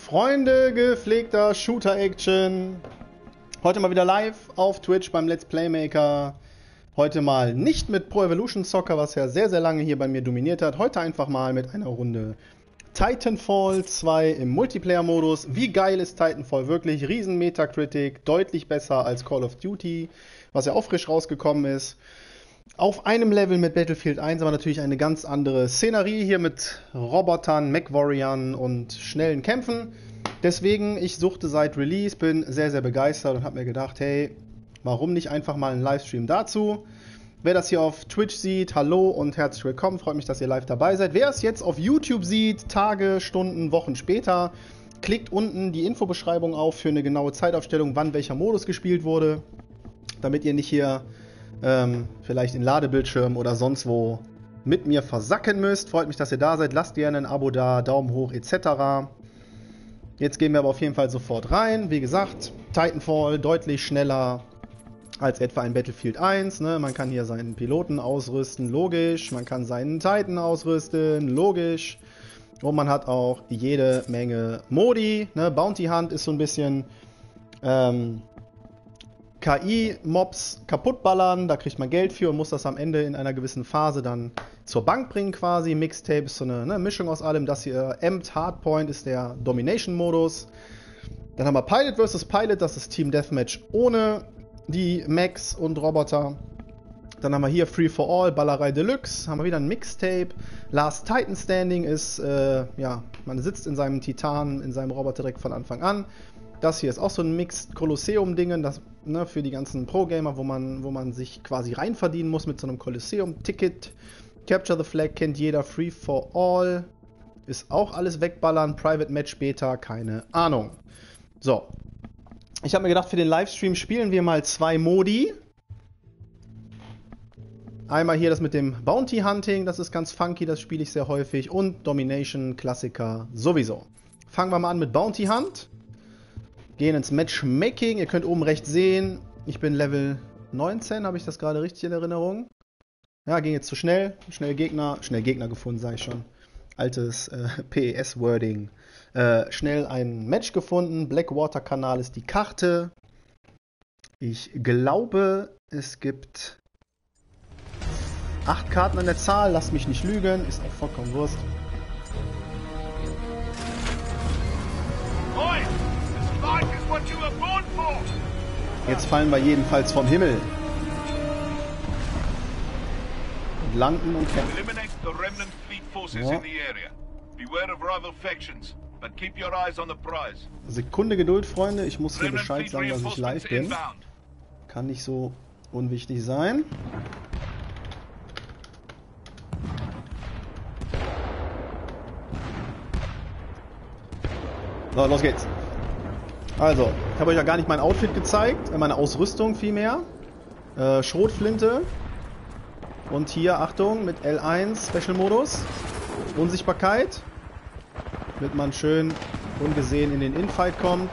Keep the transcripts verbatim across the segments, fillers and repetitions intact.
Freunde gepflegter Shooter-Action. Heute mal wieder live auf Twitch beim Let's Playmaker. Heute mal nicht mit Pro Evolution Soccer, was ja sehr, sehr lange hier bei mir dominiert hat. Heute einfach mal mit einer Runde Titanfall zwei im Multiplayer-Modus. Wie geil ist Titanfall wirklich? Riesen Metacritic, deutlich besser als Call of Duty, was ja auch frisch rausgekommen ist. Auf einem Level mit Battlefield eins, aber natürlich eine ganz andere Szenerie hier mit Robotern, Mech-Warriorn und schnellen Kämpfen. Deswegen, ich suchte seit Release, bin sehr, sehr begeistert und habe mir gedacht, hey, warum nicht einfach mal einen Livestream dazu? Wer das hier auf Twitch sieht, hallo und herzlich willkommen. Freut mich, dass ihr live dabei seid. Wer es jetzt auf YouTube sieht, Tage, Stunden, Wochen später, klickt unten die Infobeschreibung auf für eine genaue Zeitaufstellung, wann welcher Modus gespielt wurde, damit ihr nicht hier ähm, vielleicht in Ladebildschirm oder sonst wo mit mir versacken müsst. Freut mich, dass ihr da seid. Lasst gerne ein Abo da, Daumen hoch et cetera. Jetzt gehen wir aber auf jeden Fall sofort rein. Wie gesagt, Titanfall deutlich schneller als etwa ein Battlefield eins. Ne? Man kann hier seinen Piloten ausrüsten, logisch. Man kann seinen Titan ausrüsten, logisch. Und man hat auch jede Menge Modi. Ne? Bounty Hunt ist so ein bisschen ähm, K I-Mobs kaputtballern. Da kriegt man Geld für und muss das am Ende in einer gewissen Phase dann zur Bank bringen quasi. Mixtape ist so eine ne, Mischung aus allem. Das hier, Amped Hardpoint, ist der Domination-Modus. Dann haben wir Pilot versus Pilot, das ist Team Deathmatch ohne die Mechs und Roboter. Dann haben wir hier Free for All, Ballerei Deluxe. Haben wir wieder ein Mixtape. Last Titan Standing ist, äh, ja, man sitzt in seinem Titan, in seinem Roboter direkt von Anfang an. Das hier ist auch so ein Mixed Kolosseum-Dingen, das ne, für die ganzen Pro-Gamer, wo man, wo man sich quasi reinverdienen muss mit so einem Kolosseum-Ticket. Capture the Flag kennt jeder, Free for All ist auch alles wegballern, Private Match Beta, keine Ahnung. So, ich habe mir gedacht, für den Livestream spielen wir mal zwei Modi. Einmal hier das mit dem Bounty Hunting, das ist ganz funky, das spiele ich sehr häufig. Und Domination, Klassiker sowieso. Fangen wir mal an mit Bounty Hunt. Gehen ins Matchmaking. Ihr könnt oben rechts sehen, ich bin Level neunzehn, habe ich das gerade richtig in Erinnerung? Ja, ging jetzt zu schnell. Schnell Gegner, schnell Gegner gefunden, sage ich schon. Altes äh, P E S-Wording. Äh, schnell ein Match gefunden. Blackwater-Kanal ist die Karte. Ich glaube, es gibt acht Karten an der Zahl. Lasst mich nicht lügen. Ist auch vollkommen Wurst. Jetzt fallen wir jedenfalls vom Himmel. Und landen und kämpfen. Ja. Sekunde Geduld, Freunde. Ich muss hier Bescheid sagen, dass ich live bin. Kann nicht so unwichtig sein. So, los geht's. Also, ich habe euch ja gar nicht mein Outfit gezeigt, meine Ausrüstung vielmehr. Äh, Schrotflinte. Und hier, Achtung, mit L eins Special-Modus. Unsichtbarkeit. Damit man schön ungesehen in den Infight kommt.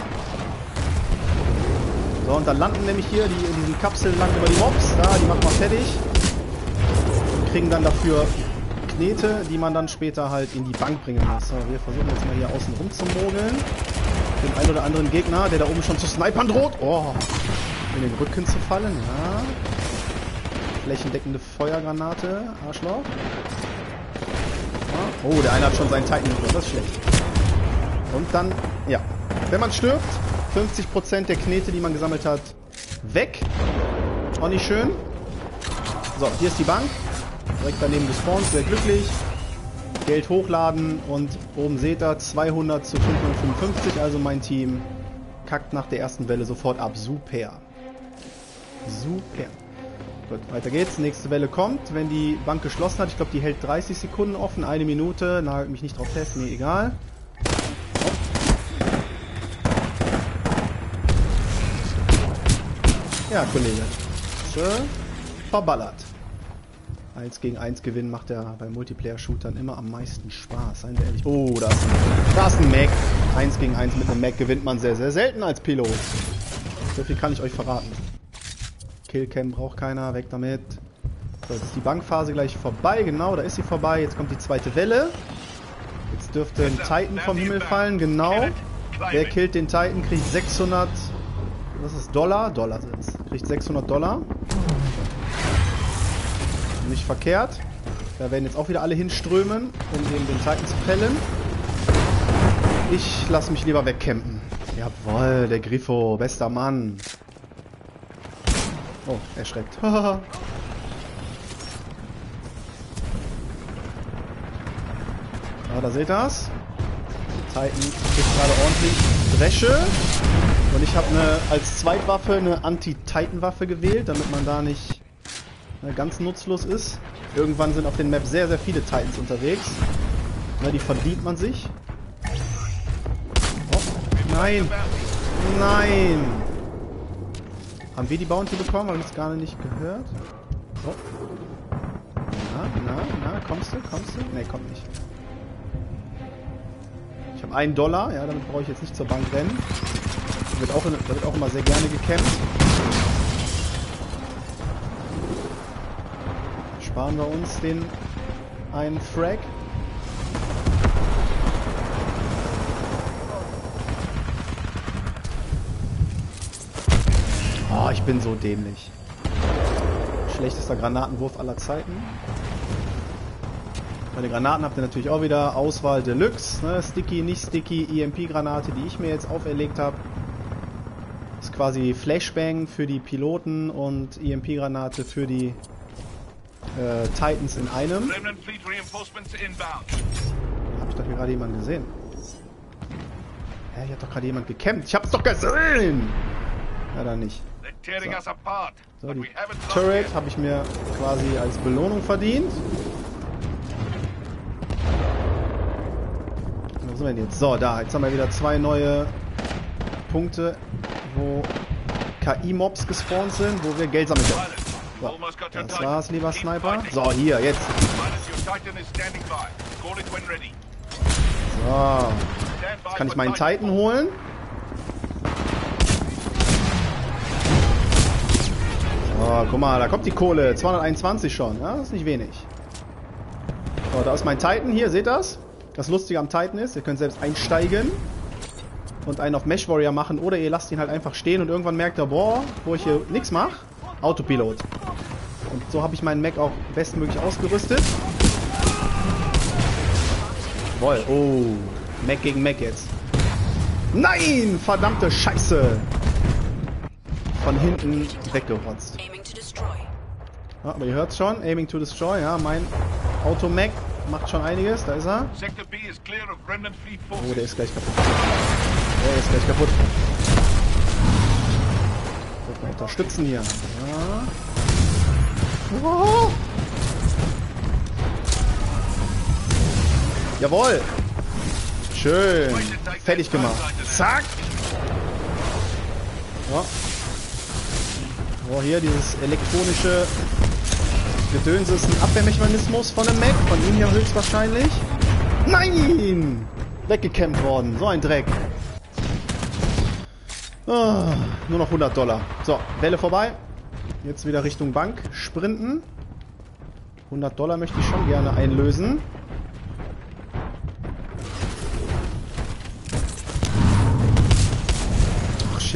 So, und dann landen nämlich hier, die in diesen Kapseln landen über die Mobs. Da, die machen wir fertig. Und kriegen dann dafür Knete, die man dann später halt in die Bank bringen muss. So, wir versuchen jetzt mal hier außen rum zu mogeln. Den einen oder anderen Gegner, der da oben schon zu snipern droht. Oh, in den Rücken zu fallen, ja. Flächendeckende Feuergranate, Arschloch. Ja. Oh, der eine hat schon seinen Titan gefunden, das ist schlecht. Und dann, ja, wenn man stirbt, fünfzig Prozent der Knete, die man gesammelt hat, weg. Auch nicht schön. So, hier ist die Bank. Direkt daneben gespawnt, sehr glücklich. Geld hochladen und oben seht ihr zweihundert zu fünfhundertfünfundfünfzig, also mein Team kackt nach der ersten Welle sofort ab. Super. Super. Gut, weiter geht's. Nächste Welle kommt, wenn die Bank geschlossen hat. Ich glaube, die hält dreißig Sekunden offen, eine Minute. Nagelt mich nicht drauf fest, nee, egal. Ja, Kollege. So, verballert. eins gegen eins gewinnen macht ja bei Multiplayer-Shootern immer am meisten Spaß, seien wir ehrlich. Oh, da ist, da ist ein Mac. eins gegen eins mit einem Mac gewinnt man sehr, sehr selten als Pilot. So viel kann ich euch verraten. Killcam braucht keiner, weg damit. So, jetzt ist die Bankphase gleich vorbei, genau, da ist sie vorbei. Jetzt kommt die zweite Welle. Jetzt dürfte ein Titan vom Himmel fallen, genau. Wer killt den Titan, kriegt sechshundert... Was ist Dollar? Dollar sind es. Kriegt sechshundert Dollar. Nicht verkehrt. Da werden jetzt auch wieder alle hinströmen, um eben den Titan zu fällen. Ich lasse mich lieber wegcampen. Jawohl, der Griffo, bester Mann. Oh, erschreckt. Ja, da seht ihr das. Titan kriegt gerade ordentlich Dresche. Und ich habe eine als Zweitwaffe eine Anti-Titan-Waffe gewählt, damit man da nicht ne, ganz nutzlos ist. Irgendwann sind auf den Maps sehr, sehr viele Titans unterwegs. Ne, die verdient man sich. Oh, nein! Nein! Haben wir die Bounty bekommen? Haben wir es gar nicht gehört? Oh. Na, na, na, kommst du? Kommst du? Ne, kommt nicht. Ich habe einen Dollar, ja, damit brauche ich jetzt nicht zur Bank rennen. Da wird auch, da wird auch immer sehr gerne gekämpft. Sparen wir uns den einen Frag. Oh, ich bin so dämlich. Schlechtester Granatenwurf aller Zeiten. Meine Granaten habt ihr natürlich auch wieder. Auswahl Deluxe. Ne? Sticky, nicht Sticky, E M P-Granate, die ich mir jetzt auferlegt habe. Ist quasi Flashbang für die Piloten und E M P-Granate für die äh, Titans in einem. Habe ich doch hier gerade jemanden gesehen? Hä, hier hat doch gerade jemand gecampt. Ich hab's doch gesehen! Ja, dann nicht. So, so die Turret habe ich mir quasi als Belohnung verdient. Wo sind wir denn jetzt? So, da. Jetzt haben wir wieder zwei neue Punkte, wo K I-Mobs gespawnt sind, wo wir Geld sammeln können. So, das war's, lieber Sniper. So, hier, jetzt. So. Jetzt kann ich meinen Titan holen. So, guck mal, da kommt die Kohle. zweihunderteinundzwanzig schon. Ja, das ist nicht wenig. So, da ist mein Titan hier, seht ihr das? Das Lustige am Titan ist, ihr könnt selbst einsteigen und einen auf Mesh Warrior machen oder ihr lasst ihn halt einfach stehen und irgendwann merkt er, boah, wo ich hier nichts mache, Autopilot. Und so habe ich meinen Mac auch bestmöglich ausgerüstet. Jawohl, oh, Mac gegen Mac jetzt. Nein, verdammte Scheiße. Von hinten weggerotzt. Ja, aber ihr hört's schon, Aiming to Destroy, ja, mein Auto-Mac macht schon einiges, da ist er. Oh, der ist gleich kaputt. Der ist gleich kaputt. Mal unterstützen hier. Ja. Oh. Jawohl. Schön. Fertig gemacht. Zack. So. Oh, hier dieses elektronische Gedöns ist ein Abwehrmechanismus von dem Mac, von ihm hier höchstwahrscheinlich. Nein! Weggekämmt worden, so ein Dreck. Oh, nur noch hundert Dollar. So, Welle vorbei. Jetzt wieder Richtung Bank sprinten. hundert Dollar möchte ich schon gerne einlösen. Ach, shit.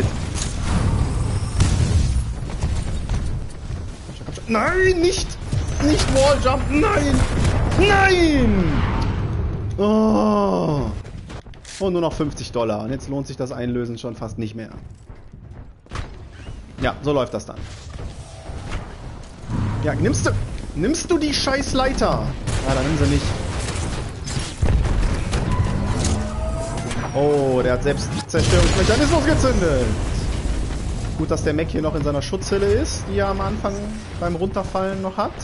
Nein, nicht! Nicht Walljump! Nein! Nein! Oh. Und nur noch fünfzig Dollar. Und jetzt lohnt sich das Einlösen schon fast nicht mehr. Ja, so läuft das dann. Ja, nimmst du... Nimmst du die scheiß Leiter? Ah, dann nimm sie nicht. Oh, der hat selbst Zerstörungsmechanismus gezündet. Gut, dass der Mac hier noch in seiner Schutzhülle ist, die er am Anfang beim Runterfallen noch hat.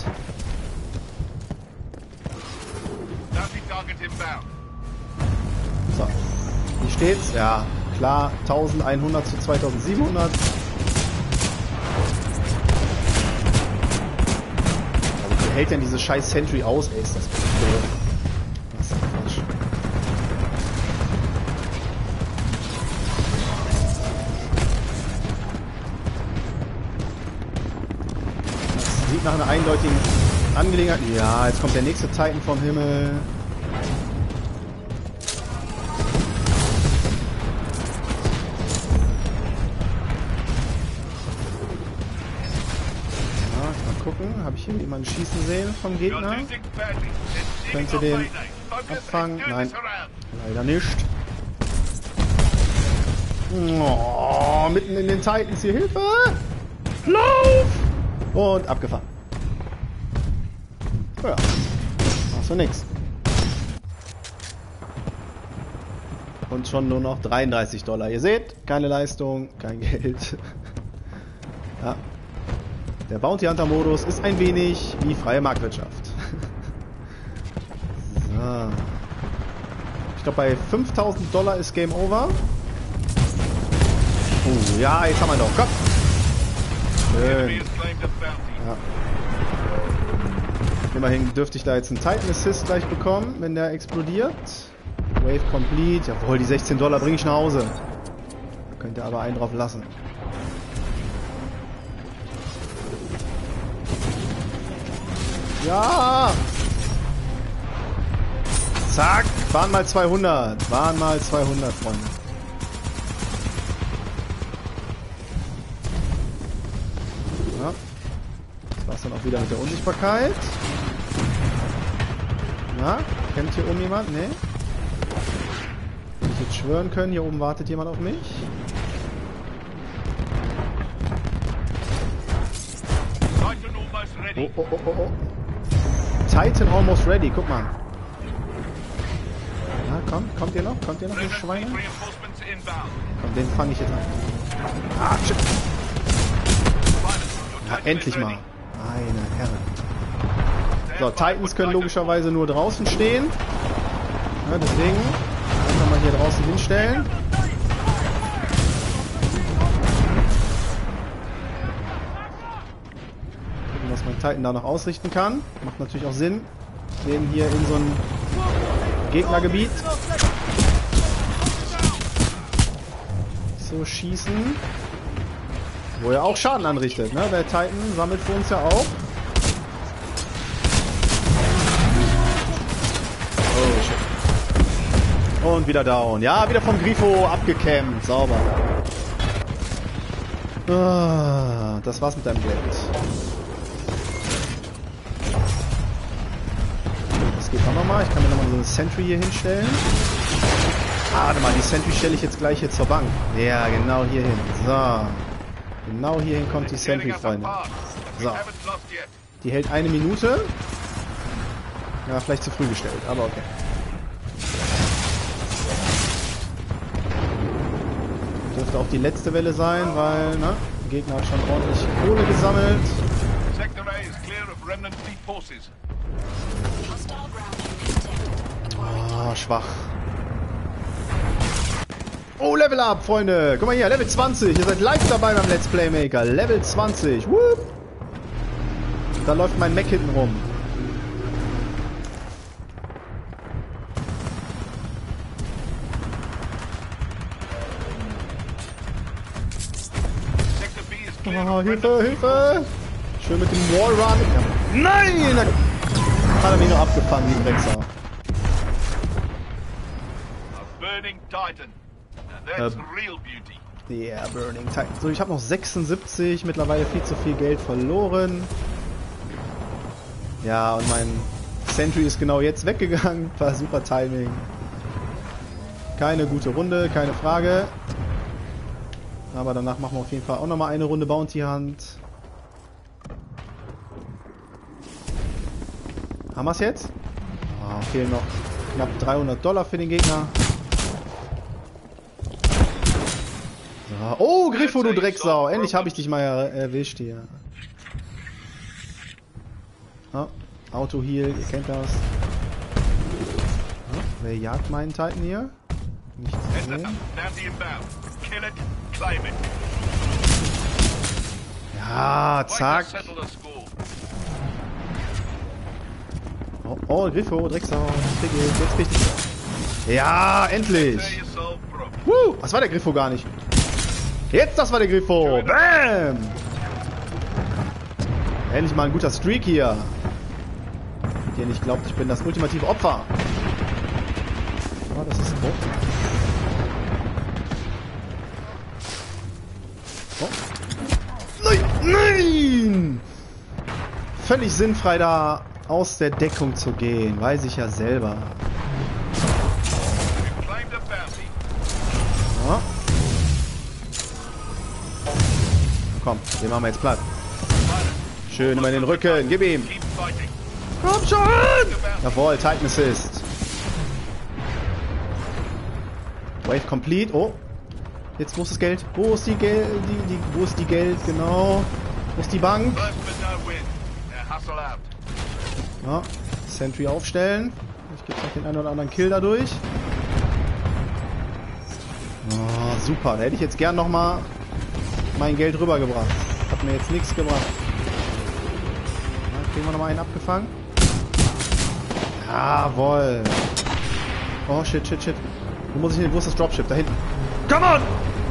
So. Wie steht's? Ja, klar. eintausendeinhundert zu zweitausendsiebenhundert. Also, wie hält denn diese scheiß Sentry aus? Ey, ist das doof. Was ist Quatsch. Sieht nach einer eindeutigen Angelegenheit. Ja, jetzt kommt der nächste Titan vom Himmel. ich hier jemanden schießen sehen vom Gegner. Könnte den abfangen. Nein, leider nicht. Oh, mitten in den Titans hier. Hilfe! Lauf! Und abgefangen. Ja, machst du nix. Und schon nur noch dreiunddreißig Dollar. Ihr seht, keine Leistung, kein Geld. Ja. Der Bounty Hunter Modus ist ein wenig wie freie Marktwirtschaft. So. Ich glaube, bei fünftausend Dollar ist Game Over. Oh, ja, jetzt haben wir noch. Komm! Schön. Ja. Immerhin dürfte ich da jetzt einen Titan Assist gleich bekommen, wenn der explodiert. Wave complete. Jawohl, die sechzehn Dollar bringe ich nach Hause. Da könnt ihr aber einen drauf lassen. Ja! Zack! Waren mal zweihundert. Waren mal zweihundert, Freunde. Ja. Das war's dann auch wieder mit der Unsichtbarkeit. Na, kennt hier oben jemand? Nee. Würde ich jetzt schwören können, hier oben wartet jemand auf mich. Oh, oh, oh, oh, oh. Titan almost ready, guck mal. Na, komm, kommt ihr noch? Kommt ihr noch, ihr Schweine? Komm, den fange ich jetzt an. Ah, shit. Ja, endlich mal. Meine Herren. So, Titans können logischerweise nur draußen stehen. Ja, deswegen einfach mal hier draußen hinstellen. Gucken, was mein Titan da noch ausrichten kann. Macht natürlich auch Sinn. Den hier in so ein Gegnergebiet so schießen. Wo er auch Schaden anrichtet, ne? Der Titan sammelt für uns ja auch. Oh, shit. Und wieder down. Ja, wieder vom Grifo abgekämmt. Sauber. Ah, das war's mit deinem Geld. Das geht auch nochmal. Ich kann mir nochmal so eine Sentry hier hinstellen. Ah, warte mal, die Sentry stelle ich jetzt gleich hier zur Bank. Ja, genau hier hin. So. Genau hierhin kommt die Sentry, Freunde. So. Die hält eine Minute. Ja, vielleicht zu früh gestellt, aber okay. Dürfte auch die letzte Welle sein, weil, ne, der Gegner hat schon ordentlich Kohle gesammelt. Oh, schwach. Oh, Level Up, Freunde. Guck mal hier, Level zwanzig. Ihr seid live dabei beim Let's Playmaker. Level zwanzig. Whoop. Da läuft mein Mac hinten rum. Oh, Hilfe, Hilfe. Schön mit dem Wallrun. Nein! Da hat er mich noch abgefangen, die Drecksau. Burning Titan. That's real beauty. Yeah, Burning Titan. So, ich habe noch sechsundsiebzig, mittlerweile viel zu viel Geld verloren. Ja, und mein Sentry ist genau jetzt weggegangen. War super Timing. Keine gute Runde, keine Frage. Aber danach machen wir auf jeden Fall auch nochmal eine Runde Bounty Hunt. Haben wir es jetzt? Oh, fehlen noch knapp dreihundert Dollar für den Gegner. Oh, Grifo, du Drecksau. Endlich habe ich dich mal erwischt hier. Oh, Auto-Heal, ihr kennt das. Oh, wer jagt meinen Titan hier? Nicht zu sehen. Ja, zack. Oh, oh Grifo, Drecksau. Jetzt krieg ich dich. Ja, endlich. Woo, was war der Grifo gar nicht? Jetzt, das war der Grifo. Bam! Endlich mal ein guter Streak hier. Wenn ihr nicht glaubt, ich bin das ultimative Opfer. Oh, das ist hoch. Oh. Nein! Nein! völlig sinnfrei, da aus der Deckung zu gehen. Weiß ich ja selber. Ja. Komm, den machen wir jetzt platt. Schön über den Rücken. Gib ihm. Komm schon! Jawohl, Titan Assist. Wave complete. Oh. Jetzt, wo ist das Geld? Wo ist die Geld? Die, die, wo ist die Geld? Genau. Wo ist die Bank? Ja. Sentry aufstellen. Ich gebe noch den einen oder anderen Kill dadurch. Oh, super. Da hätte ich jetzt gern nochmal mein Geld rübergebracht. Hat mir jetzt nichts gebracht. Ja, kriegen wir nochmal einen abgefangen. Jawohl. Oh, shit, shit, shit. Wo muss ich hin? Wo ist das Dropship? Da hinten. Come on!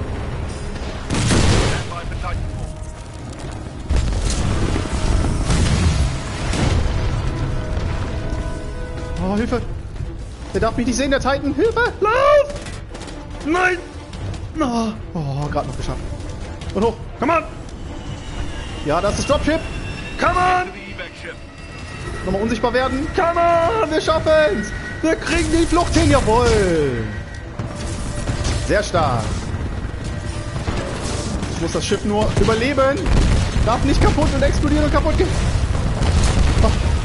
Oh, Hilfe! Der darf mich nicht sehen, der Titan! Hilfe! Lauf! Nein! Oh, oh gerade noch geschafft. Und hoch! Come on! Ja, das ist das Dropship! Come on! Nochmal unsichtbar werden! Come on! Wir schaffen's! Wir kriegen die Flucht hin! Jawohl! Sehr stark! Ich muss das Schiff nur überleben! Darf nicht kaputt und explodieren und kaputt gehen! Oh.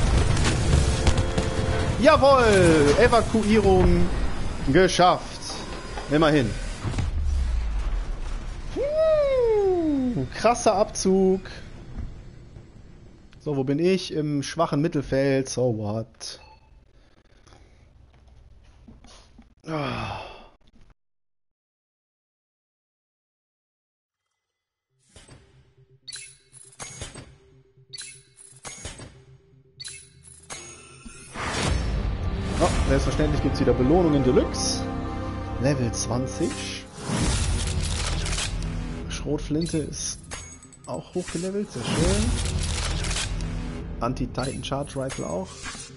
Jawohl! Evakuierung geschafft! Immerhin. Uh, krasser Abzug. So, wo bin ich? Im schwachen Mittelfeld. So what? Ah. Oh, selbstverständlich gibt es wieder Belohnungen Deluxe. Level zwanzig. Schrotflinte ist auch hochgelevelt, sehr schön. Anti-Titan Charge Rifle auch.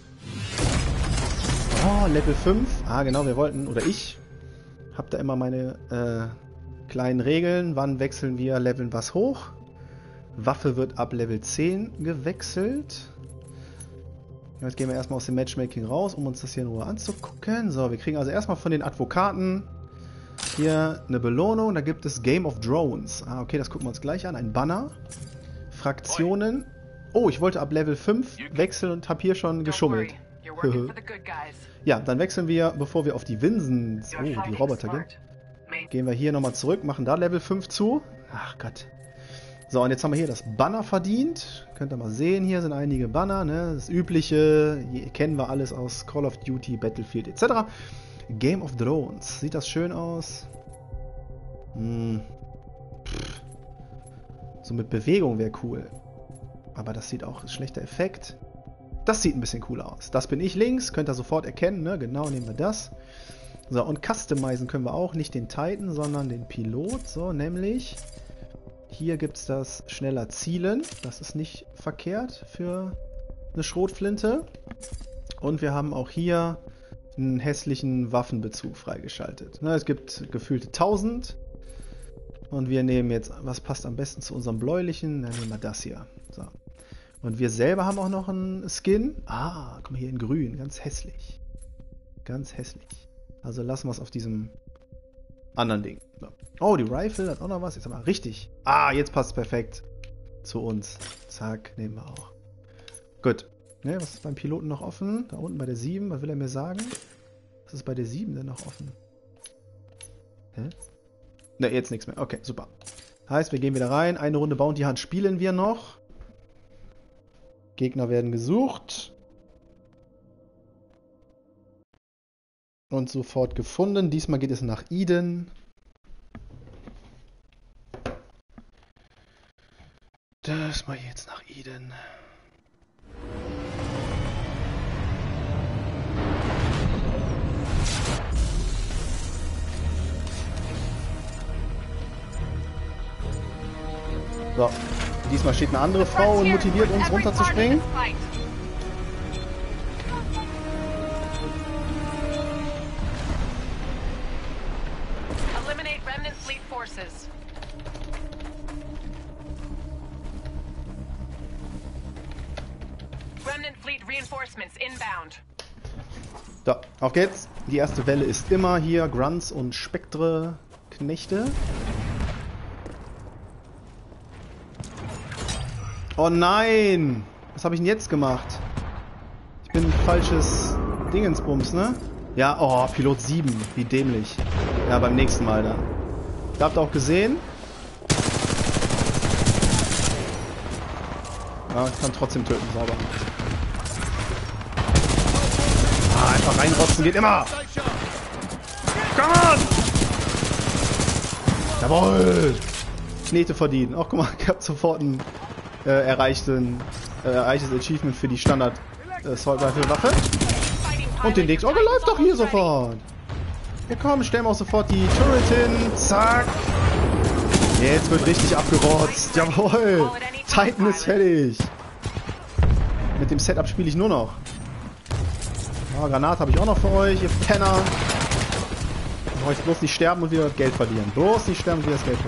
Oh, Level fünf. Ah, genau, wir wollten, oder ich, hab da immer meine äh, kleinen Regeln. Wann wechseln wir, leveln was hoch? Waffe wird ab Level zehn gewechselt. Jetzt gehen wir erstmal aus dem Matchmaking raus, um uns das hier in Ruhe anzugucken. So, wir kriegen also erstmal von den Advokaten hier eine Belohnung. Da gibt es Game of Drones. Ah, okay, das gucken wir uns gleich an. Ein Banner. Fraktionen. Oh, ich wollte ab Level fünf wechseln und habe hier schon geschummelt. Ja, dann wechseln wir, bevor wir auf die Vinsens, oh, die Roboter gehen. Gehen wir hier nochmal zurück, machen da Level fünf zu. Ach Gott. So, und jetzt haben wir hier das Banner verdient. Könnt ihr mal sehen, hier sind einige Banner, ne? Das übliche, hier kennen wir alles aus Call of Duty, Battlefield et cetera. Game of Drones. Sieht das schön aus? Hm. Pff. So mit Bewegung wäre cool. Aber das sieht auch, ein schlechter Effekt. Das sieht ein bisschen cooler aus. Das bin ich links, könnt ihr sofort erkennen, ne? Genau, nehmen wir das. So, und customizen können wir auch, nicht den Titan, sondern den Pilot. So, nämlich... Hier gibt es das schneller Zielen. Das ist nicht verkehrt für eine Schrotflinte. Und wir haben auch hier einen hässlichen Waffenbezug freigeschaltet. Ne, es gibt gefühlte tausend. Und wir nehmen jetzt, was passt am besten zu unserem bläulichen? Dann nehmen wir das hier. So. Und wir selber haben auch noch einen Skin. Ah, guck mal hier in grün. Ganz hässlich. Ganz hässlich. Also lassen wir es auf diesem anderen Ding. So. Oh, die Rifle hat auch noch was. Jetzt haben wir richtig. Ah, jetzt passt es perfekt zu uns. Zack, nehmen wir auch. Gut. Ne, was ist beim Piloten noch offen? Da unten bei der sieben. Was will er mir sagen? Was ist bei der sieben denn noch offen? Hä? Ne, jetzt nichts mehr. Okay, super. Heißt, wir gehen wieder rein. Eine Runde Bounty Hunt spielen wir noch. Gegner werden gesucht. Und sofort gefunden. Diesmal geht es nach Eden. Das mal jetzt nach Eden. So, diesmal steht eine andere Frau und motiviert uns runterzuspringen. So, auf geht's. Die erste Welle ist immer hier. Grunts und Spektre-Knechte. Oh nein! Was habe ich denn jetzt gemacht? Ich bin ein falsches Dingensbums, ne? Ja, oh, Pilot sieben. Wie dämlich. Ja, beim nächsten Mal dann. Ihr habt auch gesehen. Ja, ich kann trotzdem töten, sauber. Ah, einfach reinrotzen geht immer! Come on! Jawohl! Knete verdienen. Ach, guck mal, ich hab sofort ein äh, erreichten, äh, erreichtes Achievement für die Standard äh, Assault Rifle Waffe. Und den nächsten. Oh, der läuft doch hier sofort! Ja komm, stellen wir auch sofort die Turret hin. Zack! Jetzt wird richtig abgerotzt. Jawohl! Titan ist fertig. Mit dem Setup spiele ich nur noch. Oh, Granate habe ich auch noch für euch, ihr Penner. Ich wollte bloß nicht sterben und wieder das Geld verlieren. Bloß nicht sterben und wieder das Geld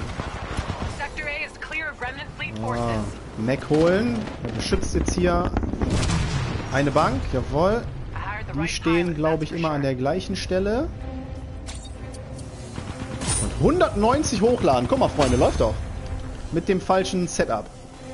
verlieren. Oh, Mac holen. Er beschützt jetzt hier eine Bank. Jawohl. Die stehen, glaube ich, immer an der gleichen Stelle. Und hundertneunzig hochladen. Guck mal, Freunde, läuft doch. Mit dem falschen Setup.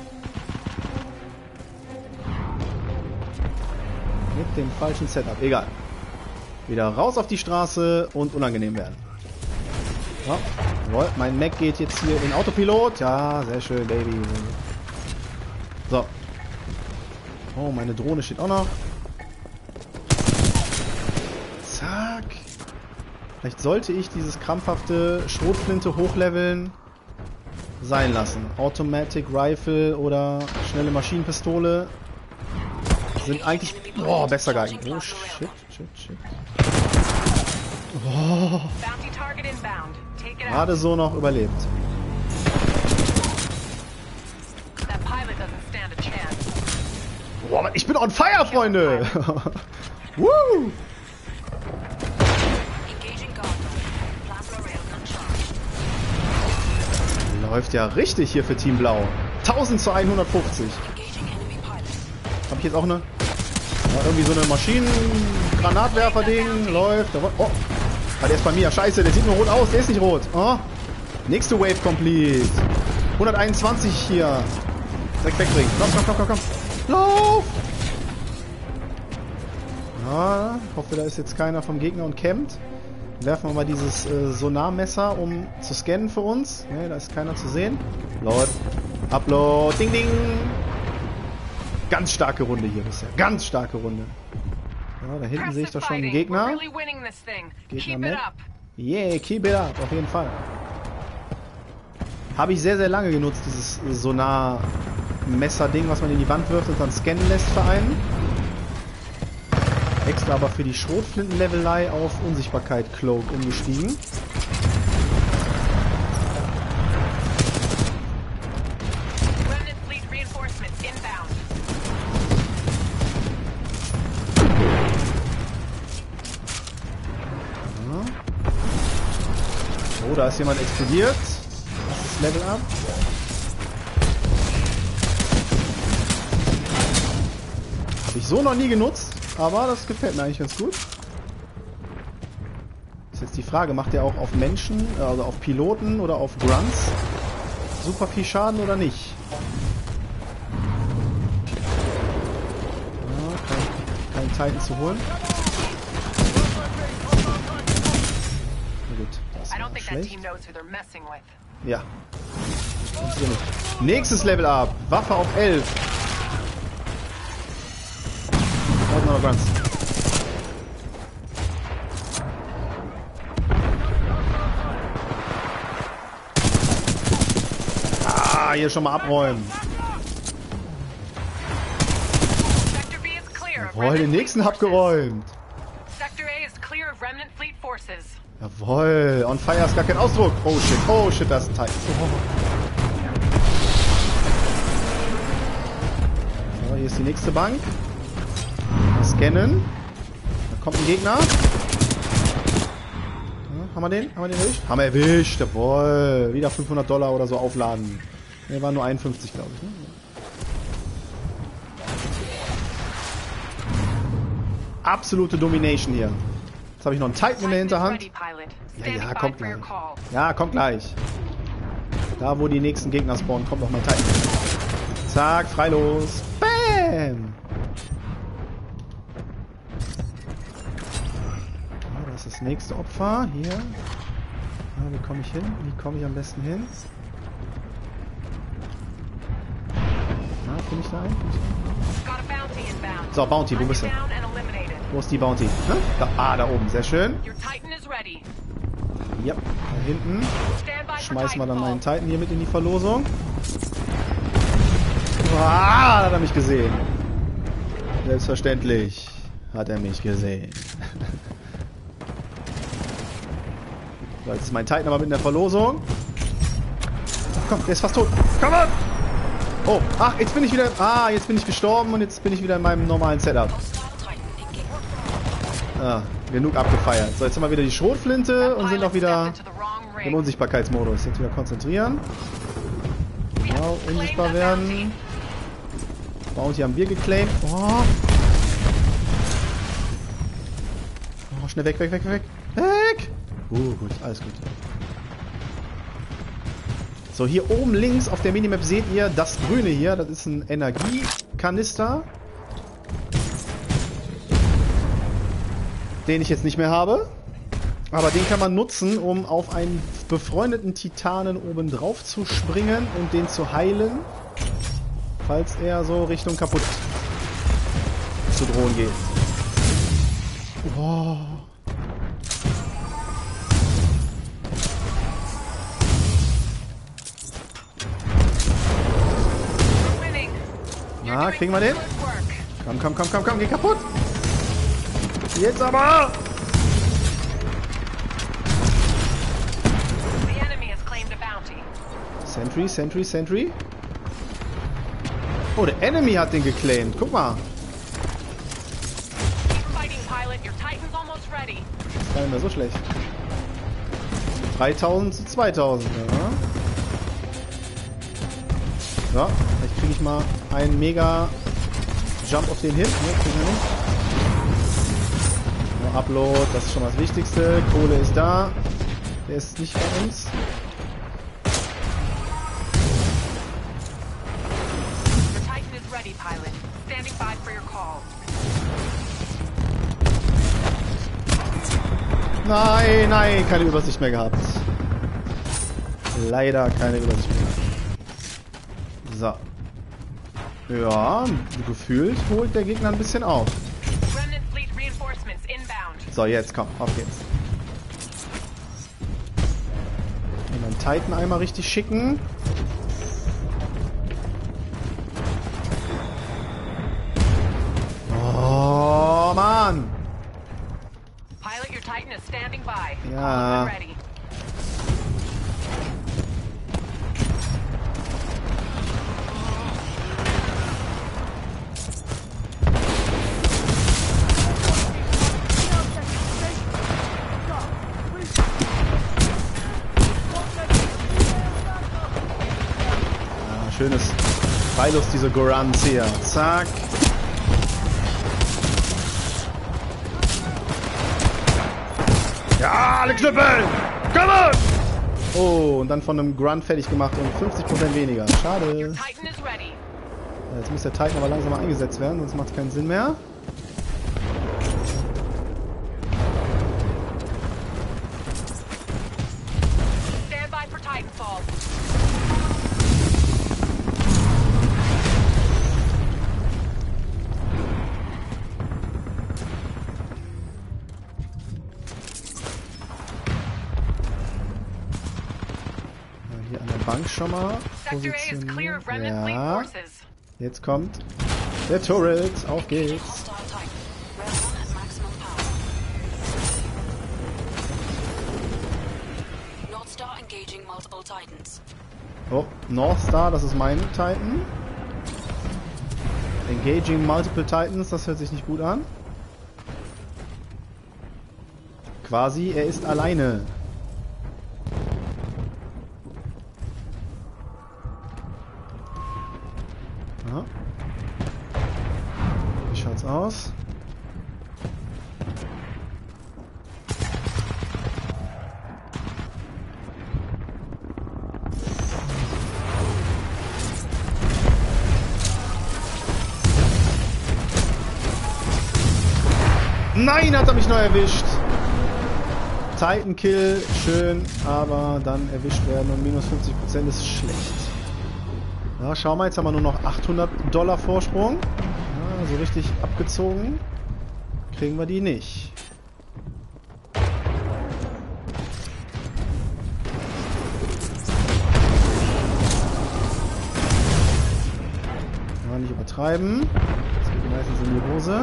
Mit dem falschen Setup. Egal. Wieder raus auf die Straße und unangenehm werden. So. Jawohl. Mein Mac geht jetzt hier in Autopilot. Ja, sehr schön, Baby. So. Oh, meine Drohne steht auch noch. Zack. Vielleicht sollte ich dieses krampfhafte Schrotflinte hochleveln sein lassen. Automatic Rifle oder schnelle Maschinenpistole sind eigentlich boah, besser geeignet. Oh shit, shit, shit. Oh. Gerade so noch überlebt. Boah, ich bin on fire, Freunde! Woo! Läuft ja richtig hier für Team Blau. tausend zu hundertfünfzig. Habe ich jetzt auch eine... Ja, irgendwie so eine Maschinen-Granatwerfer-Ding. Läuft. Oh, ah, der ist bei mir. Scheiße, der sieht nur rot aus. Der ist nicht rot. Oh. Nächste Wave complete. hunderteinundzwanzig hier. Direkt wegbringen. Komm, komm, komm, komm, komm. Lauf! Ja, hoffe, da ist jetzt keiner vom Gegner und campt. Werfen wir mal dieses äh, Sonarmesser, um zu scannen für uns. Ne, da ist keiner zu sehen. Load. Upload. Ding, ding. Ganz starke Runde hier bisher. Ganz starke Runde. Ja, da hinten sehe ich doch schon einen Gegner. Gegner mit. Yeah, keep it up. Auf jeden Fall. Habe ich sehr, sehr lange genutzt, dieses Sonar-Messer-Ding, was man in die Wand wirft und dann scannen lässt für einen. Extra aber für die Schrotflinten-Levelei auf Unsichtbarkeit-Cloak umgestiegen. Oh, da ist jemand explodiert. Das ist Level Up. Habe ich so noch nie genutzt. Aber das gefällt mir eigentlich ganz gut. Ist jetzt die Frage, macht der auch auf Menschen, also auf Piloten oder auf Grunts super viel Schaden oder nicht? Ja, kein, kein Titan zu holen. Na gut, das war schlecht. Ja. Nächstes Level Up. Waffe auf elf. Noch ganz. Ah, hier schon mal abräumen. Jawohl, den nächsten abgeräumt. Jawohl, on fire ist gar kein Ausdruck. Oh shit, oh shit, das ist ein Teil. Oh. So, hier ist die nächste Bank. Scannen. Da kommt ein Gegner. Ja, haben wir den? Haben wir den erwischt? Haben wir erwischt. Jawohl. Wieder fünfhundert Dollar oder so aufladen. Ne, waren nur einundfünfzig, glaube ich. Ne? absolute Domination hier. Jetzt habe ich noch einen Titan in der Hinterhand. Ja, ja, kommt gleich. Ja, kommt gleich. Da, wo die nächsten Gegner spawnen, kommt noch mein Titan. Zack, freilos. Bam! Ja, das ist das nächste Opfer. Hier. Ja, wie komme ich hin? Wie komme ich am besten hin? Finde ich da ein? So, Bounty, wo bist du? Wo ist die Bounty? Hä? Da, ah, da oben, sehr schön. Ja, da hinten. Schmeißen wir dann meinen Titan hier mit in die Verlosung. Ah, da hat er mich gesehen. Selbstverständlich hat er mich gesehen. So, jetzt ist mein Titan aber mit in der Verlosung. Komm, der ist fast tot. Komm on! Oh, ach, jetzt bin ich wieder... Ah, jetzt bin ich gestorben und jetzt bin ich wieder in meinem normalen Setup. Ah, genug abgefeiert. So, jetzt haben wir wieder die Schrotflinte und sind auch wieder im Unsichtbarkeitsmodus. Jetzt wieder konzentrieren. Genau, unsichtbar werden. Bounty haben wir geclaimt. Oh. Oh, schnell weg, weg, weg, weg. Weg! Uh, gut, alles gut. So, hier oben links auf der Minimap seht ihr das Grüne hier. Das ist ein Energiekanister. Den ich jetzt nicht mehr habe. Aber den kann man nutzen, um auf einen befreundeten Titanen oben drauf zu springen und den zu heilen. Falls er so Richtung kaputt zu drohen geht. Oh. Na, kriegen wir den? Komm, komm, komm, komm, komm, geh kaputt! Jetzt aber! Sentry, Sentry, Sentry. Oh, der Enemy hat den geclaimed. Guck mal. Das ist gar nicht mehr so schlecht. dreitausend zu zweitausend. Ja. So, vielleicht kriege ich mal einen mega Jump auf den hin. Ne, kriegen wir nicht. Nur Upload, das ist schon das Wichtigste. Kohle ist da. Der ist nicht bei uns. Nein, nein, keine Übersicht mehr gehabt. Leider keine Übersicht mehr gehabt. So. Ja, gefühlt holt der Gegner ein bisschen auf. So, jetzt komm, auf geht's. Und dann Titan einmal richtig schicken. Oh, Mann! Ja. Schönes Freilust, diese Gorans hier. Zack. Ja, alle knüppeln! Come on! Oh, und dann von einem Grunt fertig gemacht und fünfzig Prozent weniger. Schade. Jetzt muss der Titan aber langsam mal eingesetzt werden, sonst macht es keinen Sinn mehr. Hier an der Bank schon mal positionieren. Ja. Jetzt kommt der Turret. Auf geht's. Oh, North Star, das ist mein Titan. Engaging multiple Titans, das hört sich nicht gut an. Quasi, er ist alleine. Ja. Wie schaut's aus? Nein, hat er mich noch erwischt. Titan Kill, schön, aber dann erwischt werden und minus fünfzig Prozent ist schlecht. Ja, schau mal, jetzt haben wir nur noch achthundert Dollar Vorsprung. Ja, so richtig abgezogen kriegen wir die nicht. Nicht übertreiben. Das geht meistens in die Hose.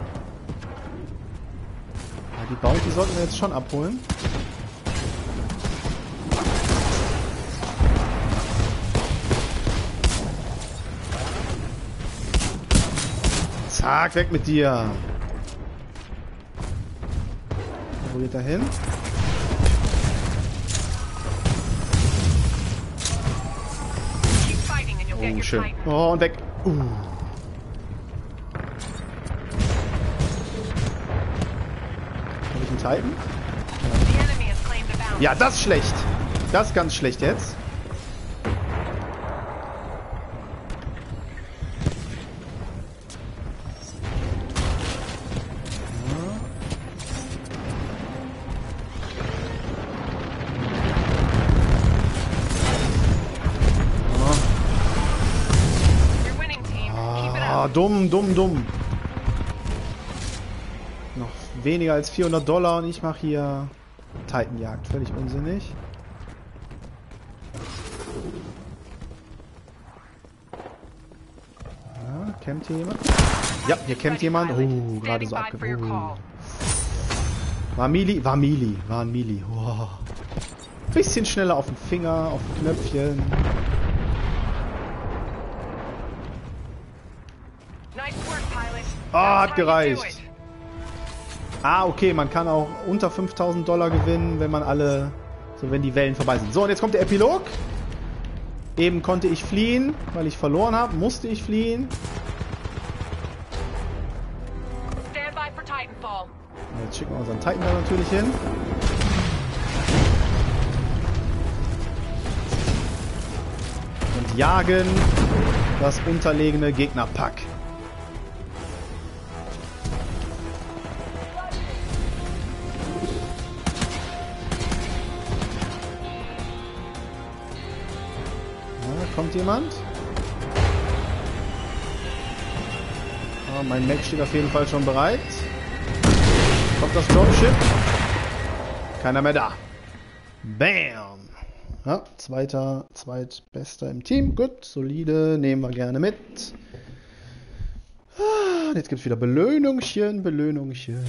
Ja, die Bounty sollten wir jetzt schon abholen. Zack, weg mit dir. Wo geht er hin? Oh, schön. Oh, und weg. Uh. Habe ich einen Titan? Ja, das ist schlecht. Das ist ganz schlecht jetzt. Dumm, dumm, dumm. Noch weniger als vierhundert Dollar und ich mache hier Titanjagd. Völlig unsinnig. Ja, campt hier jemand? Ja, hier campt jemand. Oh, gerade so abgewogen. War Mili? War Mili. War ein Mili. Oh. Bisschen schneller auf den Finger, auf den Knöpfchen. Ah, oh, hat gereicht. Ah, okay, man kann auch unter fünftausend Dollar gewinnen, wenn man alle, so wenn die Wellen vorbei sind. So, und jetzt kommt der Epilog. Eben konnte ich fliehen, weil ich verloren habe, musste ich fliehen. Jetzt schicken wir unseren Titan da natürlich hin. Und jagen das unterlegene Gegnerpack. Kommt jemand? Oh, mein Mech steht auf jeden Fall schon bereit. Kommt das Dropship? Keiner mehr da. Bam! Ja, zweiter, zweitbester im Team. Gut, solide, nehmen wir gerne mit. Ah, jetzt gibt es wieder Belohnungchen, Belohnungchen.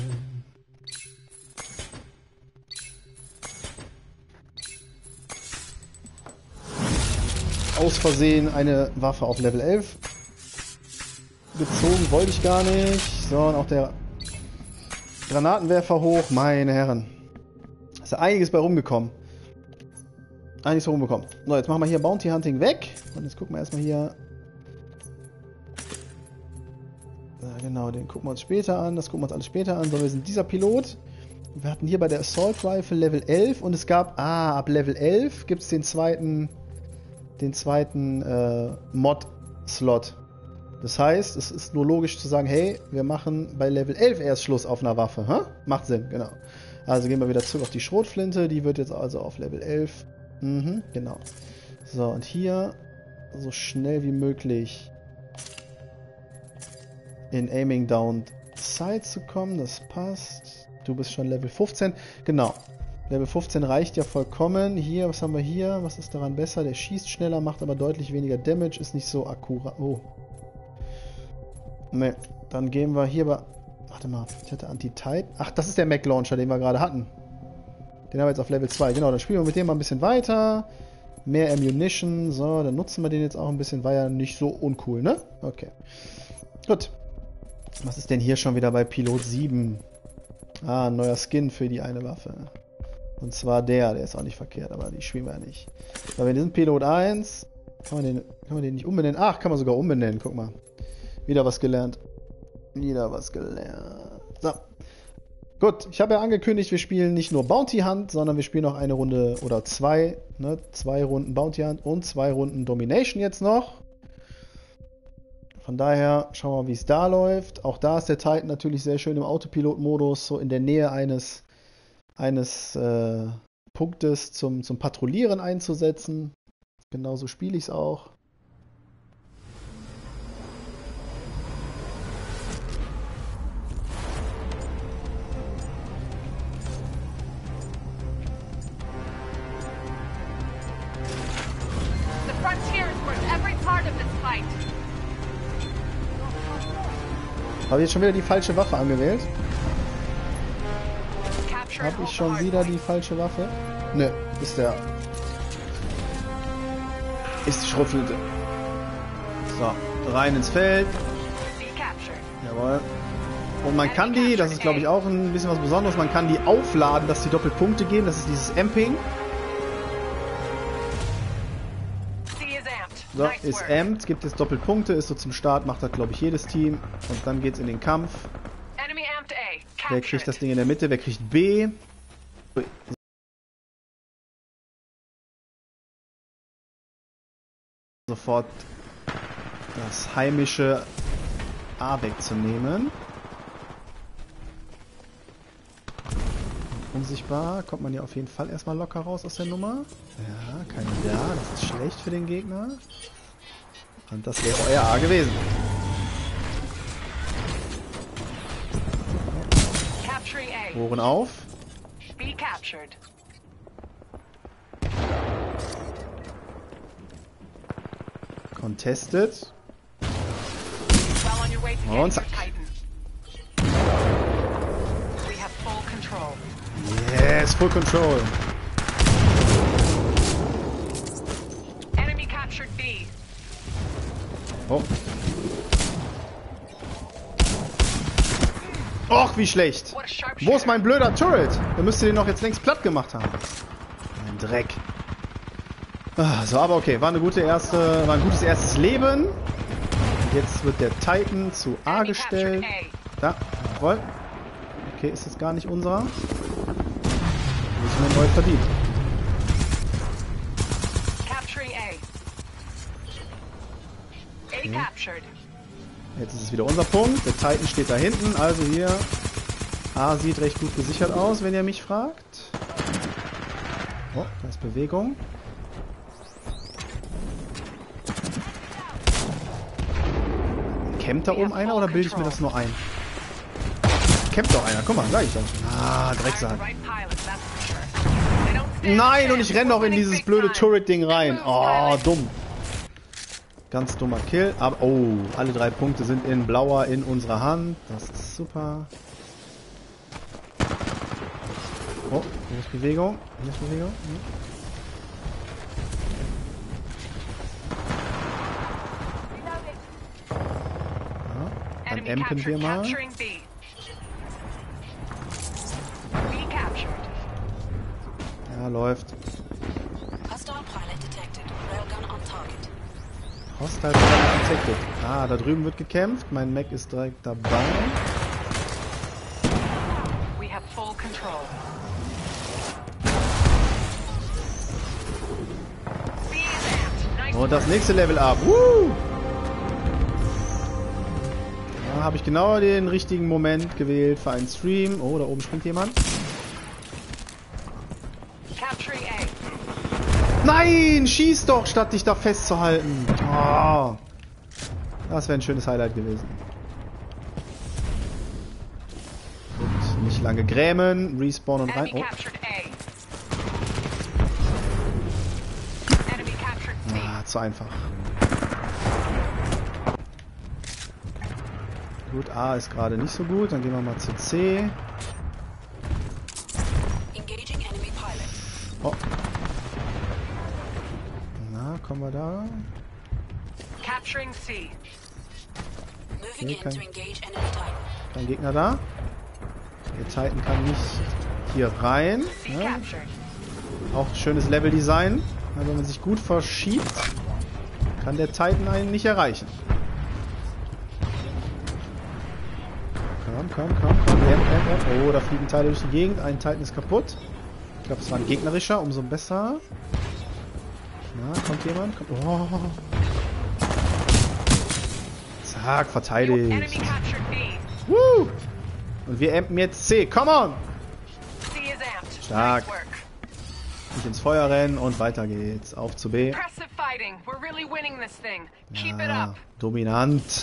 Aus Versehen eine Waffe auf Level elf gezogen, wollte ich gar nicht. So, und auch der Granatenwerfer hoch, meine Herren. Ist ja einiges bei rumgekommen. Einiges bei rumgekommen. So, jetzt machen wir hier Bounty Hunting weg. Und jetzt gucken wir erstmal hier. Ja, genau, den gucken wir uns später an. Das gucken wir uns alles später an. So, wir sind dieser Pilot. Wir hatten hier bei der Assault Rifle Level elf und es gab, ah, ab Level elf gibt es den zweiten den zweiten äh, Mod-Slot. Das heißt, es ist nur logisch zu sagen, hey, wir machen bei Level elf erst Schluss auf einer Waffe. Huh? Macht Sinn, genau. Also gehen wir wieder zurück auf die Schrotflinte. Die wird jetzt also auf Level elf. Mhm, genau. So, und hier so schnell wie möglich in Aiming Down Sight zu kommen. Das passt. Du bist schon Level fünfzehn. Genau. Level fünfzehn reicht ja vollkommen. Hier, was haben wir hier? Was ist daran besser? Der schießt schneller, macht aber deutlich weniger Damage, ist nicht so akkurat. Oh. Ne, dann gehen wir hier bei... Warte mal, ich hatte Anti-Type. Ach, das ist der Mech-Launcher, den wir gerade hatten. Den haben wir jetzt auf Level zwei. Genau, dann spielen wir mit dem mal ein bisschen weiter. Mehr Ammunition. So, dann nutzen wir den jetzt auch ein bisschen. War ja nicht so uncool, ne? Okay. Gut. Was ist denn hier schon wieder bei Pilot sieben? Ah, ein neuer Skin für die eine Waffe. Und zwar der, der ist auch nicht verkehrt, aber die spielen wir ja nicht. So, wir sind Pilot eins. Kann man, den, kann man den nicht umbenennen? Ach, kann man sogar umbenennen, guck mal. Wieder was gelernt. Wieder was gelernt. So. Gut, ich habe ja angekündigt, wir spielen nicht nur Bounty Hunt, sondern wir spielen noch eine Runde oder zwei. Ne? Zwei Runden Bounty Hunt und zwei Runden Domination jetzt noch. Von daher schauen wir mal, wie es da läuft. Auch da ist der Titan natürlich sehr schön im Autopilot-Modus, so in der Nähe eines, eines äh, Punktes zum, zum Patrouillieren einzusetzen. Genauso spiele ich es auch. Habe ich jetzt schon wieder die falsche Waffe angewählt? Habe ich schon wieder die falsche Waffe? Ne, ist der... Ist die Schrotflinte. So, rein ins Feld. Jawohl. Und man kann die, das ist glaube ich auch ein bisschen was Besonderes, man kann die aufladen, dass die Doppelpunkte geben. Das ist dieses Amping. So, ist amped, gibt es Doppelpunkte, ist so zum Start, macht das glaube ich jedes Team. Und dann geht's in den Kampf. Wer kriegt das Ding in der Mitte? Wer kriegt B? Sofort das heimische A wegzunehmen. Unsichtbar kommt man ja auf jeden Fall erstmal locker raus aus der Nummer. Ja, keiner da. Das ist schlecht für den Gegner. Und das wäre euer A gewesen. Ohren auf. Contested. Und zack. Yes, full control. Oh. Och, wie schlecht. Wo ist mein blöder Turret? Da müsst ihr den noch jetzt längst platt gemacht haben. Ein Dreck. Ah, so, aber okay, war eine gute erste, war ein gutes erstes Leben. Jetzt wird der Titan zu A gestellt. Da, jawohl. Okay, ist jetzt gar nicht unserer. Müssen wir neu verdient. Okay. Jetzt ist es wieder unser Punkt. Der Titan steht da hinten. Also hier. A sieht recht gut gesichert aus, wenn ihr mich fragt. Oh, da ist Bewegung. Campt da oben einer oder bilde ich mir das nur ein? Campt doch einer. Guck mal, sag ich doch. Ah, Drecksack. Nein, und ich renne noch in dieses blöde Turret-Ding rein. Oh, dumm. Ganz dummer Kill. Aber, oh, alle drei Punkte sind in blauer in unserer Hand. Das ist super. Oh, hier ist Bewegung. Hier ist Bewegung. Ja, dann ampen wir mal. Ja, läuft. Hostile Pilot detected. Ah, da drüben wird gekämpft. Mein Mech ist direkt dabei. Und das nächste Level up. Woo! Da habe ich genau den richtigen Moment gewählt für einen Stream. Oh, da oben springt jemand. Nein, schieß doch, statt dich da festzuhalten. Oh, das wäre ein schönes Highlight gewesen. Gut, nicht lange grämen, respawn und rein. Oh. Ah, zu einfach. Gut, A ist gerade nicht so gut, dann gehen wir mal zu C. Oh. Kommen wir da? Okay, kein, kein Gegner da. Der Titan kann nicht hier rein. Ja. Auch schönes Level-Design. Wenn man sich gut verschiebt, kann der Titan einen nicht erreichen. Komm, komm, komm, komm. Oh, da fliegen Teile durch die Gegend. Ein Titan ist kaputt. Ich glaube, es war ein gegnerischer, umso besser. Na, kommt jemand? Kommt, oh. Zack, verteidigt. Woo! Und wir ampen jetzt C. Come on! Stark. Nicht ins Feuer rennen und weiter geht's. Auf zu B. Ja, dominant.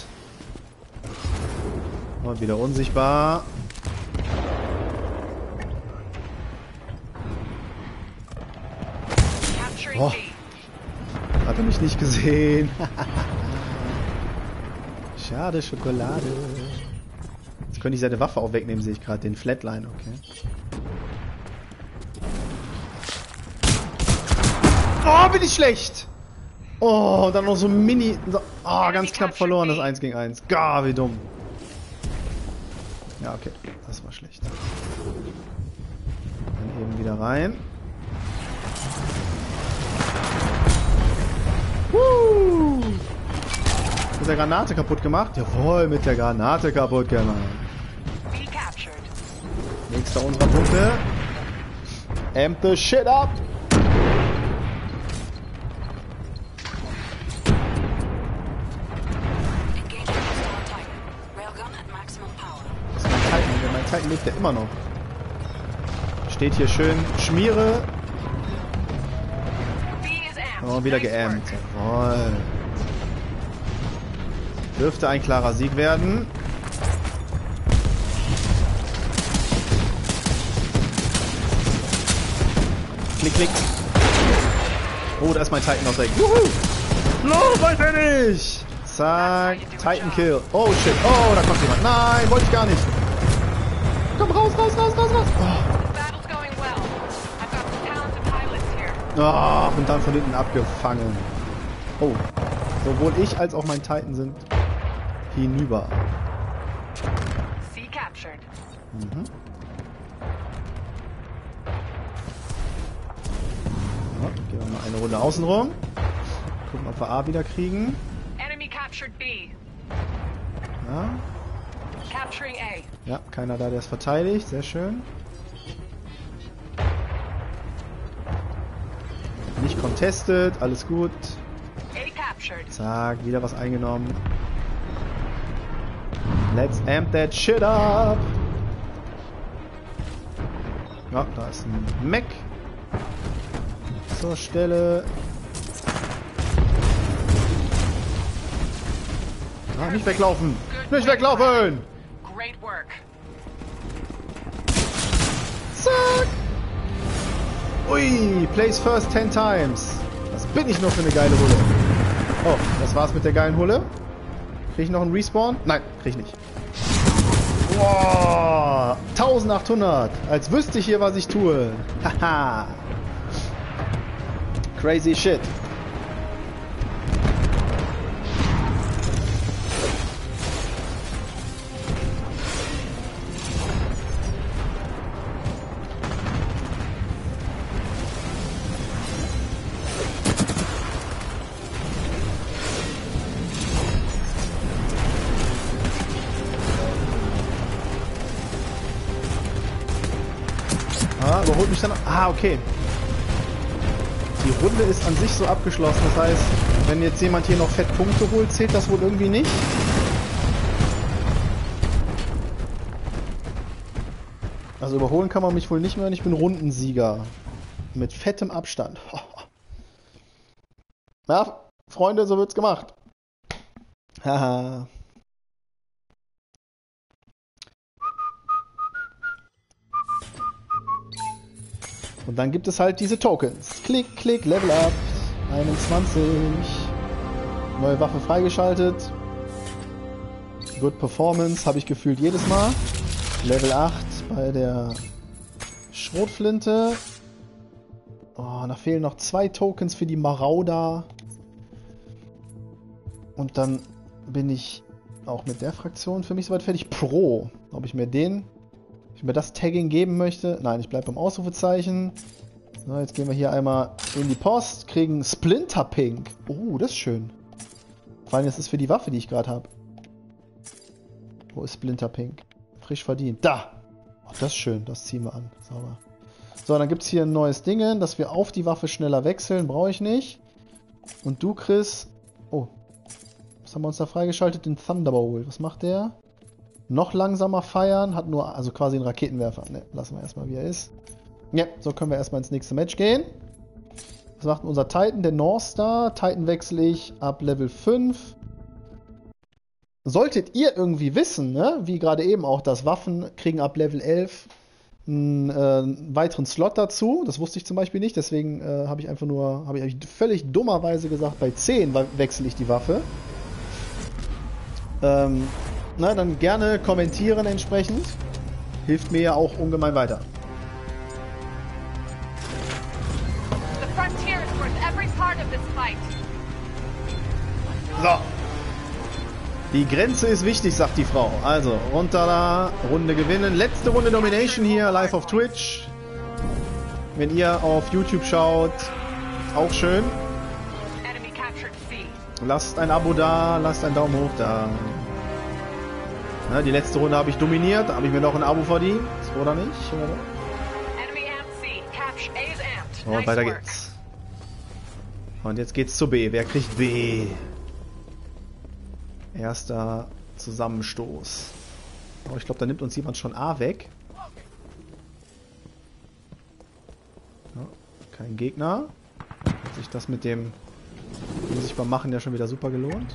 Und wieder unsichtbar. Oh. Hat er mich nicht gesehen. Schade, Schokolade. Jetzt könnte ich seine Waffe auch wegnehmen, sehe ich gerade. Den Flatline, okay. Oh, bin ich schlecht! Oh, dann noch so ein Mini... Oh, ganz knapp verloren, das eins gegen eins. Gar, wie dumm. Ja, okay. Das war schlecht. Dann eben wieder rein. Woo! Mit der Granate kaputt gemacht? Jawohl, mit der Granate kaputt gemacht. Nächster unserer Punkte. Amp the shit up! Das ist mein Titan, mein Titan lebt ja immer noch. Steht hier schön, schmiere. Oh, wieder geampt. Jawohl. Dürfte ein klarer Sieg werden. Klick, klick. Oh, da ist mein Titan noch weg. Juhu! Los, weiter nicht! Zack. Titan Kill. Oh, shit. Oh, da kommt jemand. Nein, wollte ich gar nicht. Komm, raus, raus, raus, raus, raus. Oh. Oh, und dann von hinten abgefangen. Oh. Sowohl ich als auch mein Titan sind hinüber. Mhm. So, gehen wir mal eine Runde außen rum. Gucken, ob wir A wieder kriegen. Ja. Ja, keiner da, der es verteidigt. Sehr schön. Nicht contested, alles gut. Zack, wieder was eingenommen. Let's amp that shit up. Ja, da ist ein Mech. Zur Stelle. Ah, nicht weglaufen! Nicht weglaufen! Zack! Ui, place first ten times. Was bin ich nur für eine geile Hulle? Oh, das war's mit der geilen Hulle. Krieg ich noch einen Respawn? Nein, krieg ich nicht. Wow, eintausendachthundert. Als wüsste ich hier, was ich tue. Haha. Crazy shit. Ah, überholt mich dann... Ah, okay. Die Runde ist an sich so abgeschlossen. Das heißt, wenn jetzt jemand hier noch fett Punkte holt, zählt das wohl irgendwie nicht. Also überholen kann man mich wohl nicht mehr und ich bin Rundensieger. Mit fettem Abstand. Ja, Freunde, so wird's gemacht. Haha. Und dann gibt es halt diese Tokens. Klick, klick, Level Up. einundzwanzig. Neue Waffe freigeschaltet. Good Performance habe ich gefühlt jedes Mal. Level acht bei der Schrotflinte. Oh, da fehlen noch zwei Tokens für die Marauder. Und dann bin ich auch mit der Fraktion für mich soweit fertig. Pro. Ob ich mir den... Ob ich mir das Tagging geben möchte. Nein, ich bleibe beim Ausrufezeichen. So, jetzt gehen wir hier einmal in die Post. Kriegen Splinter Pink. Oh, das ist schön. Vor allem, das ist für die Waffe, die ich gerade habe. Wo ist Splinter Pink? Frisch verdient. Da! Oh, das ist schön. Das ziehen wir an. Sauber. So, dann gibt es hier ein neues Ding, dass wir auf die Waffe schneller wechseln. Brauche ich nicht. Und du, Chris... Oh. Was haben wir uns da freigeschaltet? Den Thunderbolt. Was macht der? Noch langsamer feiern. Hat nur, also quasi einen Raketenwerfer. Ne, lassen wir erstmal, wie er ist. Ja, so können wir erstmal ins nächste Match gehen. Was macht denn unser Titan? Der North Star. Titan wechsle ich ab Level fünf. Solltet ihr irgendwie wissen, ne, wie gerade eben auch, dass Waffen kriegen ab Level elf einen, äh, einen weiteren Slot dazu. Das wusste ich zum Beispiel nicht, deswegen äh, habe ich einfach nur, habe ich völlig dummerweise gesagt, bei zehn wechsle ich die Waffe. Ähm, na, dann gerne kommentieren entsprechend. Hilft mir ja auch ungemein weiter. The frontier is worth every part of this fight. So. Die Grenze ist wichtig, sagt die Frau. Also, runter da, Runde gewinnen. Letzte Runde Domination hier, live auf Twitch. Wenn ihr auf YouTube schaut, auch schön. Lasst ein Abo da, lasst einen Daumen hoch da. Na, die letzte Runde habe ich dominiert, habe ich mir noch ein Abo verdient, oder nicht? So, weiter geht's. Und jetzt geht's zu B. Wer kriegt B? Erster Zusammenstoß. Oh, ich glaube, da nimmt uns jemand schon A weg. Ja, kein Gegner. Hat sich das mit dem unsichtbar machen ja schon wieder super gelohnt.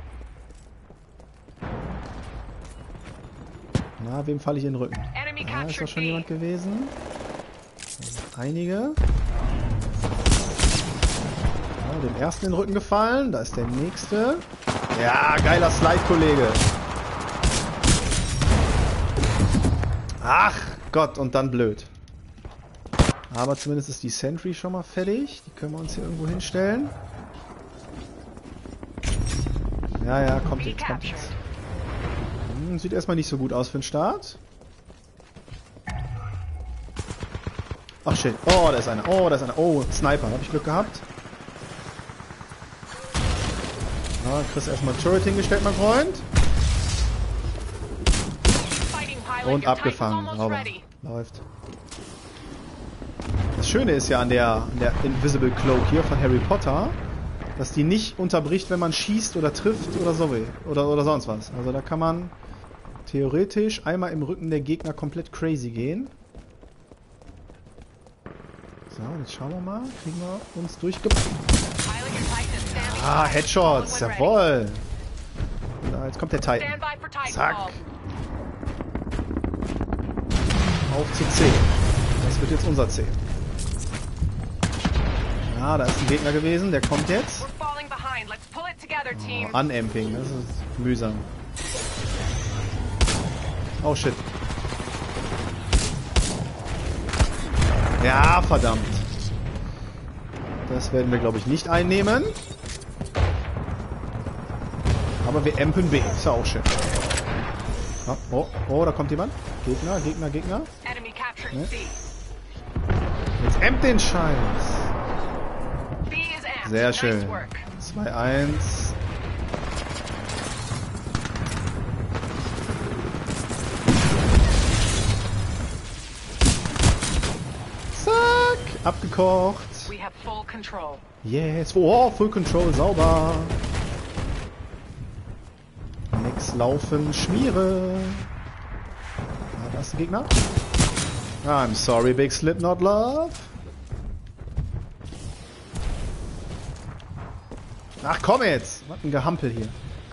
Na, wem falle ich in den Rücken? Da ist doch schon jemand gewesen. Einige. Ja, dem ersten in den Rücken gefallen. Da ist der nächste. Ja, geiler Slide, Kollege. Ach Gott, und dann blöd. Aber zumindest ist die Sentry schon mal fertig. Die können wir uns hier irgendwo hinstellen. Ja, ja, kommt jetzt, kommt jetzt. Hm, sieht erstmal nicht so gut aus für den Start. Ach shit. Oh, da ist einer. Oh, da ist einer. Oh, Sniper. Hab ich Glück gehabt. Ja, kriegst erstmal Turret hingestellt, mein Freund. Und abgefangen. Sauber. Läuft. Das Schöne ist ja an der, an der Invisible Cloak hier von Harry Potter, dass die nicht unterbricht, wenn man schießt oder trifft oder so oder, oder sonst was. Also da kann man theoretisch einmal im Rücken der Gegner komplett crazy gehen. So, jetzt schauen wir mal. Kriegen wir uns durchge... Ah, Headshots. Jawohl. Ja, jetzt kommt der Titan. Zack. Auf zu C. Das wird jetzt unser C. Ja, da ist ein Gegner gewesen. Der kommt jetzt. Oh, Unamping. Das ist mühsam. Oh, shit. Ja, verdammt. Das werden wir, glaube ich, nicht einnehmen. Aber wir ampen B. Ist ja auch schön. Oh, oh, oh, da kommt jemand. Gegner, Gegner, Gegner. Ne? Jetzt ampt den Scheiß. Sehr schön. zwei eins. Zack. Abgekocht. Yes. Oh, Full Control. Sauber. Nix laufen. Schmiere. Ah, da ist der Gegner. I'm sorry, Big Slipknot Love. Ach komm jetzt! Was ein Gehampel hier.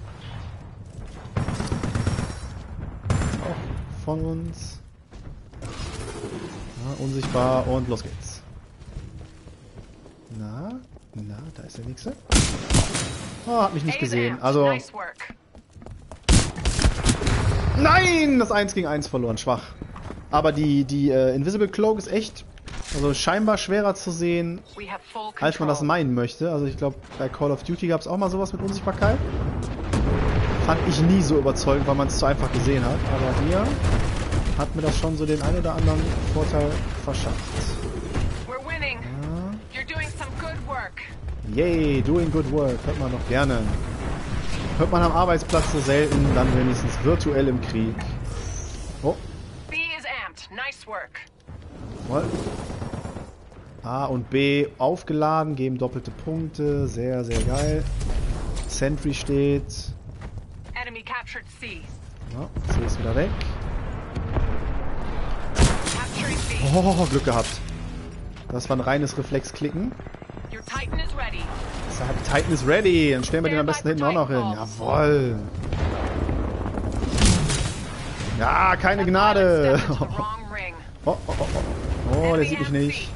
Auch von uns. Ja, unsichtbar und los geht's. Na, na, da ist der nächste. Oh, hat mich nicht gesehen. Also. Nein! Das eins gegen eins verloren. Schwach. Aber die, die äh, Invisible Cloak ist echt, also scheinbar schwerer zu sehen, als man das meinen möchte. Also ich glaube, bei Call of Duty gab es auch mal sowas mit Unsichtbarkeit. Fand ich nie so überzeugend, weil man es zu einfach gesehen hat. Aber hier hat mir das schon so den einen oder anderen Vorteil verschafft. Ja. Yay, doing good work. Hört man doch gerne. Hört man am Arbeitsplatz so selten, dann wenigstens virtuell im Krieg. Oh. A und B aufgeladen, geben doppelte Punkte. Sehr, sehr geil. Sentry steht. Enemy captured C. Ja, C ist wieder weg. Capturing B. Oh, Glück gehabt. Das war ein reines Reflexklicken. Your Titan is ready. Sagt, Titan ist ready. Dann stellen wir den am besten hinten auch noch hin. Jawoll. Ja, keine Gnade. Oh, oh, oh, oh. Oh, der sieht mich nicht.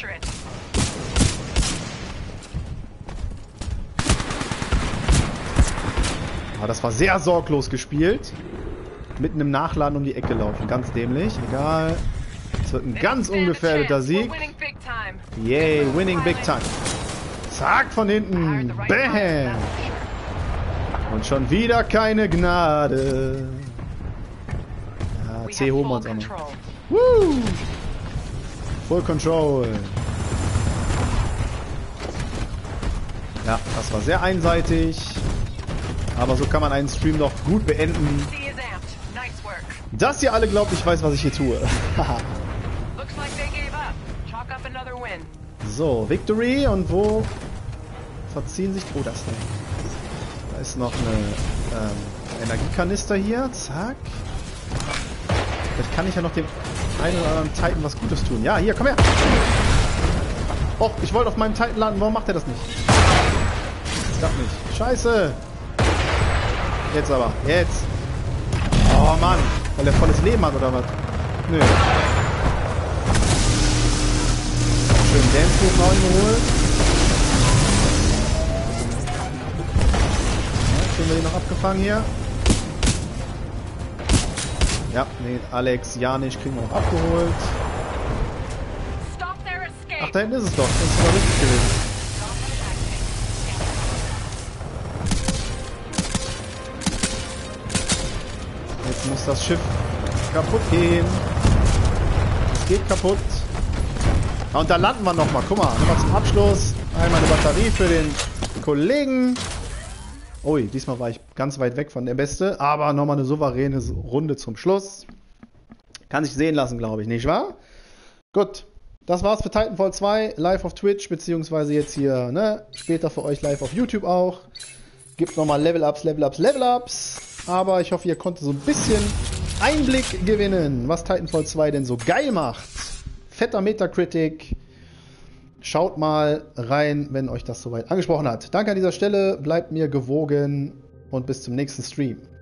Ah, das war sehr sorglos gespielt. Mitten im Nachladen um die Ecke laufen. Ganz dämlich. Egal. Es wird ein ganz ungefährdeter Sieg. Yay, winning big time. Zack, von hinten. Bam. Und schon wieder keine Gnade. Ja, C holen wir uns auch noch. Woo. Full Control. Ja, das war sehr einseitig. Aber so kann man einen Stream doch gut beenden. Dass ihr alle glaubt, ich weiß, was ich hier tue. So, Victory. Und wo verziehen sich... Oh, das ist eine... Da ist noch eine ähm, Energiekanister hier. Zack. Vielleicht kann ich ja noch dem einen oder anderen Titan was Gutes tun. Ja, hier, komm her. Och, ich wollte auf meinem Titan landen. Warum macht er das nicht? Das klappt nicht. Scheiße. Jetzt aber. Jetzt. Oh, Mann. Weil er volles Leben hat, oder was? Nö. Schön Dance Move noch geholt. Ja, schön wir den noch abgefangen hier. Ja, nee, Alex, Janisch kriegen wir noch abgeholt. Ach, da hinten ist es doch. Das ist aber richtig gewesen. Jetzt muss das Schiff kaputt gehen. Es geht kaputt. Ah, und da landen wir nochmal. Guck mal, nochmal zum Abschluss. Einmal eine Batterie für den Kollegen. Ui, diesmal war ich ganz weit weg von der Beste. Aber nochmal eine souveräne Runde zum Schluss. Kann sich sehen lassen, glaube ich, nicht wahr? Gut, das war's für Titanfall zwei. Live auf Twitch, beziehungsweise jetzt hier, ne? Später für euch live auf YouTube auch. Gibt nochmal Level-Ups, Level-Ups, Level-Ups. Aber ich hoffe, ihr konntet so ein bisschen Einblick gewinnen, was Titanfall zwei denn so geil macht. Fetter Metacritic. Schaut mal rein, wenn euch das soweit angesprochen hat. Danke an dieser Stelle, bleibt mir gewogen und bis zum nächsten Stream.